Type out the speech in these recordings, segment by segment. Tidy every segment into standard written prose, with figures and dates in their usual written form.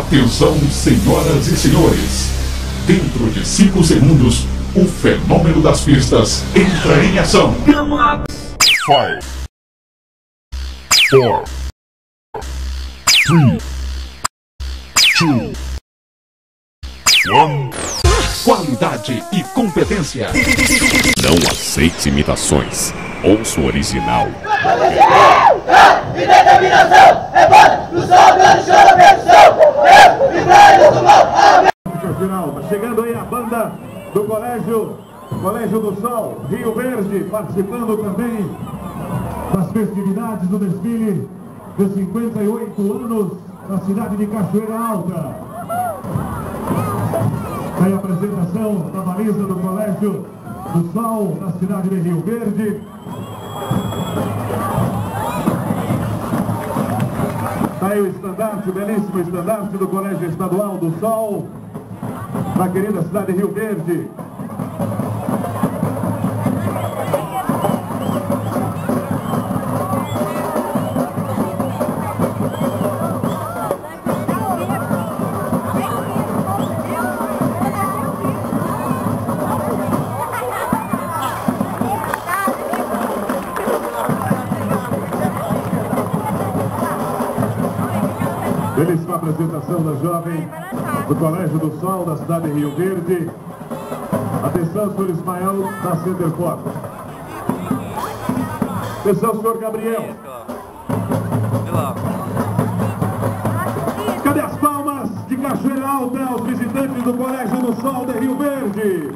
Atenção, senhoras e senhores. Dentro de 5 segundos, o fenômeno das pistas entra em ação. 5, 4, 3, 2, 1. Qualidade e competência. Não aceite imitações. Ouça o original. E determinação é bora no sol da chora versão. E velhos do mal. Final, tá chegando aí a banda do Colégio do Sol, Rio Verde, participando também das festividades do desfile de 58 anos na cidade de Cachoeira Alta. Aí a apresentação da baliza do Colégio do Sol na cidade de Rio Verde. Aí o estandarte, o belíssimo estandarte do Colégio Estadual do Sol, na querida cidade de Rio Verde. Belíssima apresentação da jovem do Colégio do Sol, da cidade de Rio Verde. Atenção, senhor Ismael, da Centerport. Atenção, senhor Gabriel. Cadê as palmas de Cachoeira Alta aos visitantes do Colégio do Sol de Rio Verde?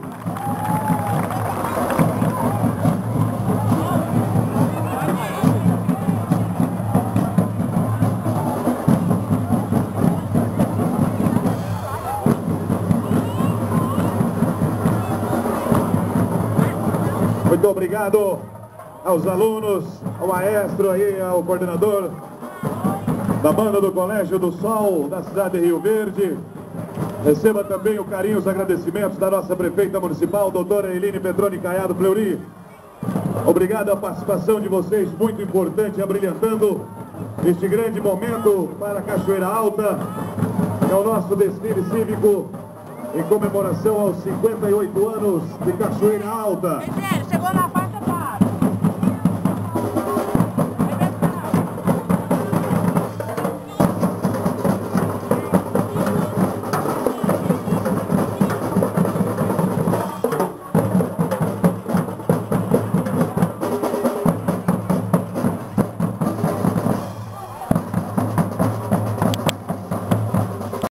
Muito obrigado aos alunos, ao maestro aí, ao coordenador da banda do Colégio do Sol, da cidade de Rio Verde. Receba também o carinho, os agradecimentos da nossa prefeita municipal, doutora Eline Petroni Caiado Fleury. Obrigado à participação de vocês, muito importante, abrilhantando este grande momento para Cachoeira Alta, que é o nosso desfile cívico em comemoração aos 58 anos de Cachoeira Alta.